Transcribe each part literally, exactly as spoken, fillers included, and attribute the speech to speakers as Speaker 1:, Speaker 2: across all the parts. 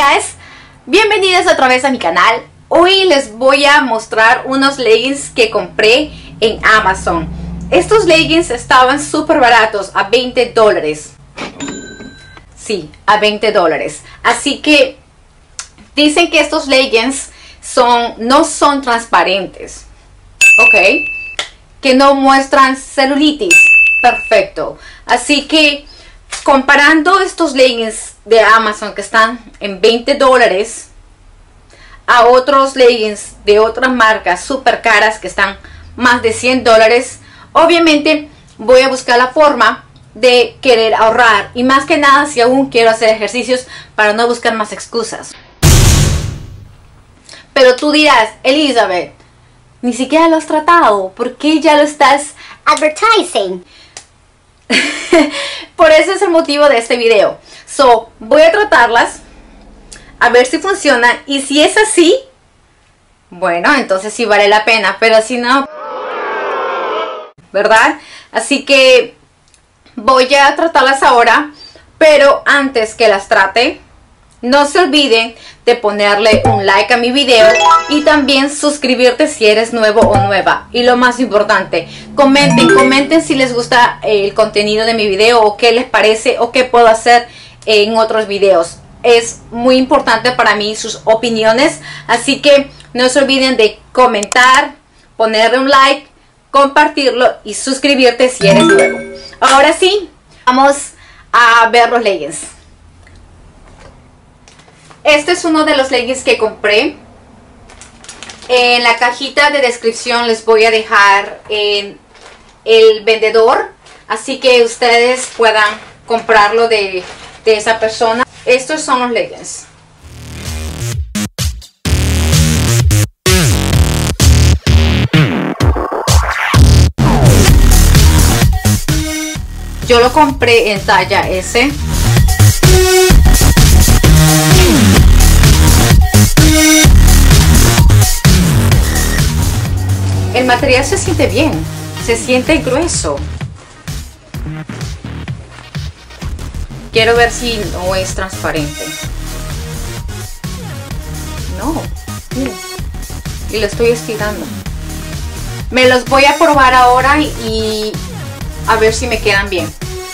Speaker 1: chicas, bienvenidas otra vez a mi canal. Hoy les voy a mostrar unos leggings que compré en Amazon. Estos leggings estaban súper baratos, a veinte dólares. Sí, a veinte dólares. Así que dicen que estos leggings son, no son transparentes. Ok, que no muestran celulitis. Perfecto. Así que comparando estos leggings de Amazon que están en veinte dólares a otros leggings de otras marcas super caras que están más de cien dólares, obviamente voy a buscar la forma de querer ahorrar, y más que nada si aún quiero hacer ejercicios, para no buscar más excusas. Pero tú dirás, Elizabeth, ni siquiera lo has tratado, ¿por qué ya lo estás advertising? Por eso es el motivo de este video. So, voy a tratarlas a ver si funciona, y si es así, bueno, entonces sí vale la pena, pero si no, ¿verdad? Así que voy a tratarlas ahora, pero antes que las trate, no se olviden de ponerle un like a mi video y también suscribirte si eres nuevo o nueva. Y lo más importante, comenten, comenten si les gusta el contenido de mi video, o qué les parece, o qué puedo hacer en otros videos. Es muy importante para mí sus opiniones, así que no se olviden de comentar, ponerle un like, compartirlo y suscribirte si eres nuevo. Ahora sí, vamos a ver los leggings. Este es uno de los leggings que compré. En la cajita de descripción les voy a dejar en el vendedor, así que ustedes puedan comprarlo de, de esa persona. Estos son los leggings. Yo lo compré en talla S. El material se siente bien, se siente grueso. Quiero ver si no es transparente. No, miren. Y lo estoy estirando. Me los voy a probar ahora y, y a ver si me quedan bien.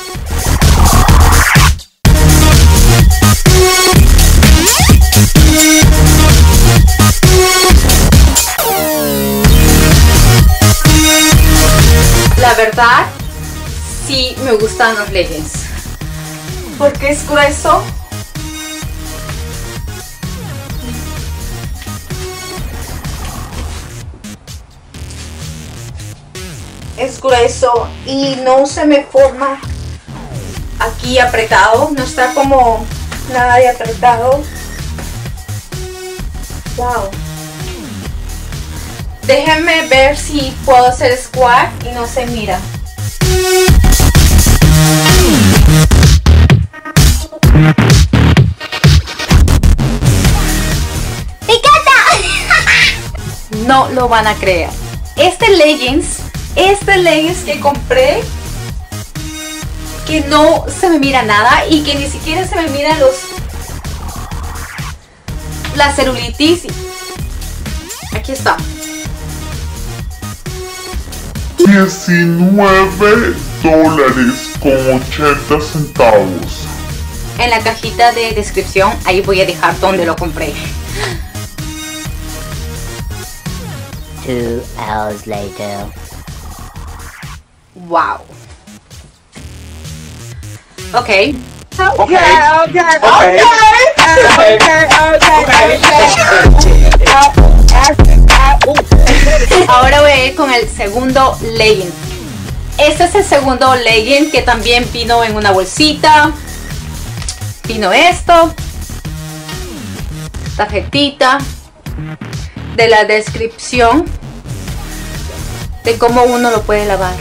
Speaker 1: La verdad, sí me gustan los leggings, porque es grueso. Es grueso y no se me forma aquí apretado, no está como nada de apretado. Wow. Déjenme ver si puedo hacer squat y no se mira. ¡Me encanta! No lo van a creer. Este leggings, este leggings que compré, que no se me mira nada y que ni siquiera se me miran los la celulitis. Aquí está.
Speaker 2: diecinueve dólares con ochenta centavos.
Speaker 1: En la cajita de descripción, ahí voy a dejar donde lo compré.
Speaker 3: Two hours later.
Speaker 1: Wow. Ok.
Speaker 4: Okay, okay, okay, okay, okay.
Speaker 1: Ahora voy a ir con el segundo legging. Este es el segundo legging que también vino en una bolsita. Vino esto. Tarjetita de la descripción de cómo uno lo puede lavar.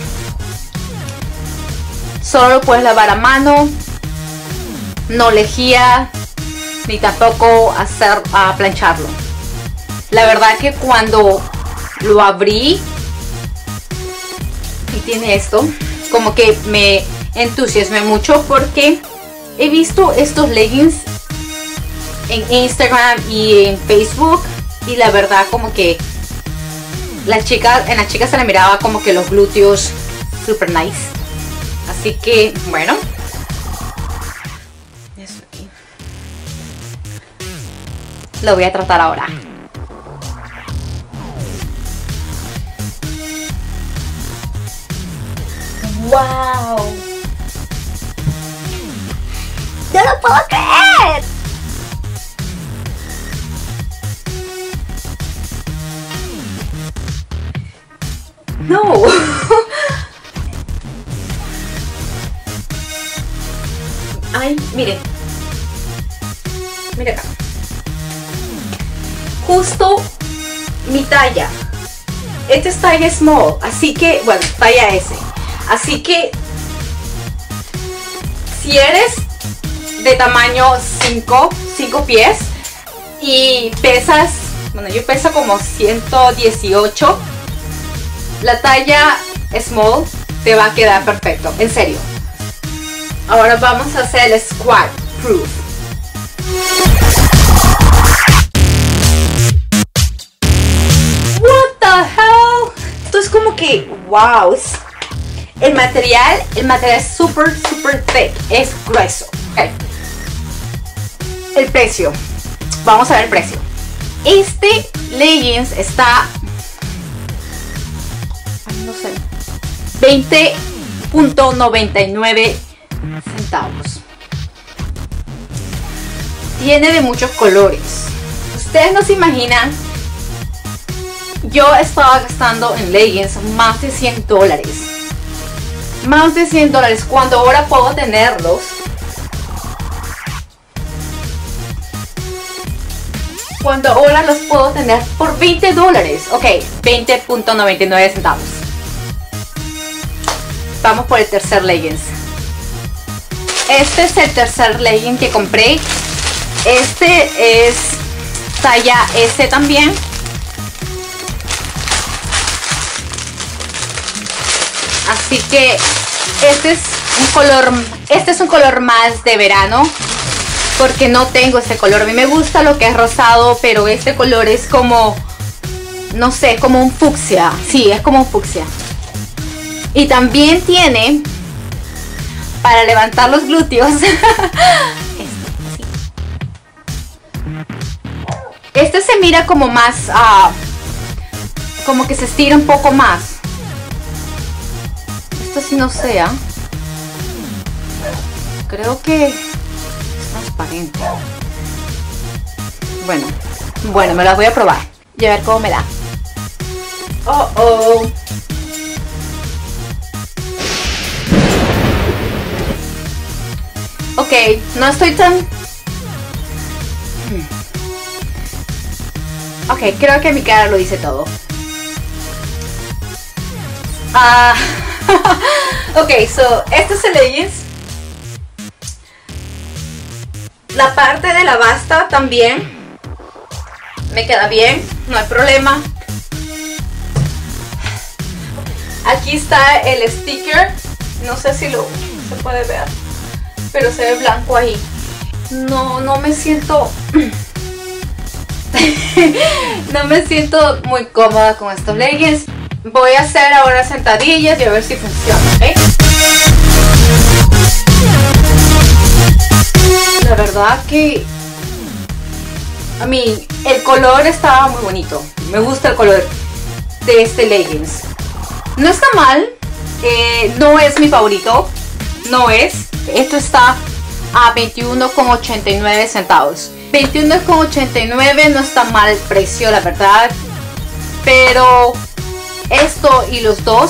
Speaker 1: Solo lo puedes lavar a mano, no lejía, ni tampoco hacer a plancharlo. La verdad que cuando lo abrí y tiene esto, como que me entusiasmé mucho, porque he visto estos leggings en Instagram y en Facebook, y la verdad como que la chica, en la chica se le miraba como que los glúteos super nice. Así que bueno, eso aquí lo voy a tratar ahora. ¡Wow! ¡No lo puedo creer! ¡No! Ay, miren. Mira acá. Justo mi talla. Este es talla small, así que, bueno, talla S. Así que si eres de tamaño cinco, cinco pies y pesas, bueno, yo peso como ciento dieciocho, la talla small te va a quedar perfecto, en serio. Ahora vamos a hacer el squat proof. What the hell? Esto es como que wow. El material, el material es súper, súper thick, es grueso. Okay. El precio, vamos a ver el precio. Este leggings está, no sé, veinte punto noventa y nueve centavos. Tiene de muchos colores. Ustedes no se imaginan, yo estaba gastando en leggings más de cien dólares. Más de cien dólares cuando ahora puedo tenerlos cuando ahora los puedo tener por veinte dólares. Ok, veinte punto noventa y nueve centavos. Vamos por el tercer leggings. Este es el tercer legging que compré. Este es talla S también. Así que este es un color, este es un color más de verano, porque no tengo este color. A mí me gusta lo que es rosado, pero este color es como, no sé, como un fucsia. Sí, es como un fucsia. Y también tiene para levantar los glúteos. Este se mira como más, uh, como que se estira un poco más. Esto sí no sea. Creo que es transparente. Bueno, bueno, me las voy a probar y a ver cómo me da. Oh, oh. Ok, no estoy tan... Ok, creo que mi cara lo dice todo. Ah... Ok, so, este es el leggings. La parte de la basta también me queda bien, no hay problema. Aquí está el sticker. No sé si lo se puede ver, pero se ve blanco ahí. No, no me siento... no me siento muy cómoda con estos leggings. Voy a hacer ahora sentadillas y a ver si funciona, ¿ok? La verdad que a mí el color estaba muy bonito. Me gusta el color de este leggings. No está mal, eh, no es mi favorito, no es. Esto está a veintiuno con ochenta y nueve centavos. veintiuno con ochenta y nueve no está mal el precio, la verdad. Pero esto y los dos,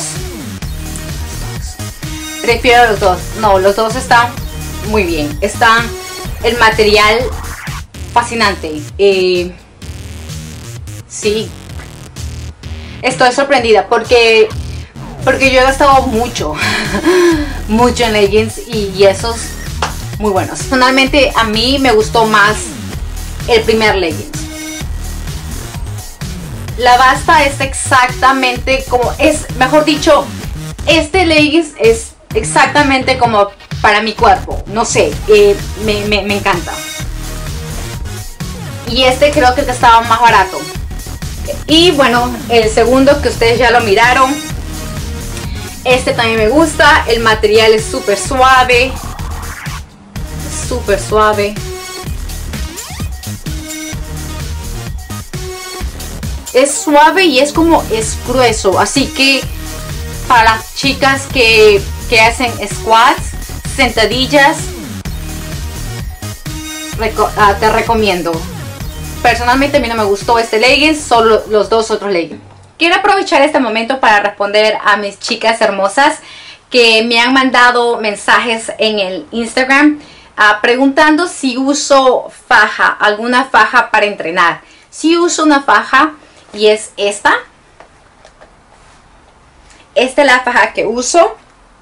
Speaker 1: prefiero los dos. No, los dos están muy bien. Están el material fascinante. Eh, sí, estoy sorprendida porque porque yo he gastado mucho mucho en leggings y, y esos muy buenos. Personalmente a mí me gustó más el primer leggings. La basta es exactamente como es, mejor dicho, este leggings es exactamente como para mi cuerpo. No sé, eh, me, me, me encanta. y este creo que el que estaba más barato. Y bueno, el segundo que ustedes ya lo miraron, este también me gusta. El material es súper suave, súper suave. Es suave y es como es grueso, así que para las chicas que, que hacen squats, sentadillas, reco uh, te recomiendo. Personalmente a mí no me gustó este leggings, solo los dos otros leggings. Quiero aprovechar este momento para responder a mis chicas hermosas que me han mandado mensajes en el Instagram uh, preguntando si uso faja, alguna faja para entrenar. Si uso una faja y es esta. Esta es la faja que uso.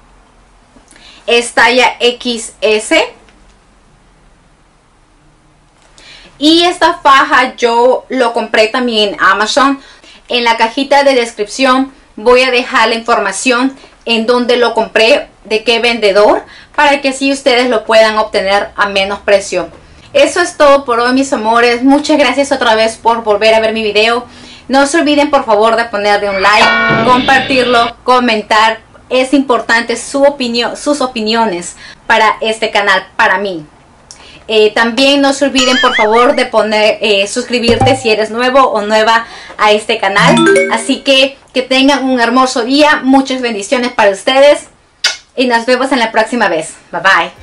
Speaker 1: Es talla equis ese. Y esta faja yo lo compré también en Amazon. En la cajita de descripción voy a dejar la información en donde lo compré, de qué vendedor, para que así ustedes lo puedan obtener a menos precio. Eso es todo por hoy, mis amores. Muchas gracias otra vez por volver a ver mi video. No se olviden por favor de ponerle un like, compartirlo, comentar. Es importante su opinión, sus opiniones para este canal, para mí. Eh, también no se olviden por favor de poner eh, suscribirte si eres nuevo o nueva a este canal. Así que que tengan un hermoso día, muchas bendiciones para ustedes y nos vemos en la próxima vez. Bye bye.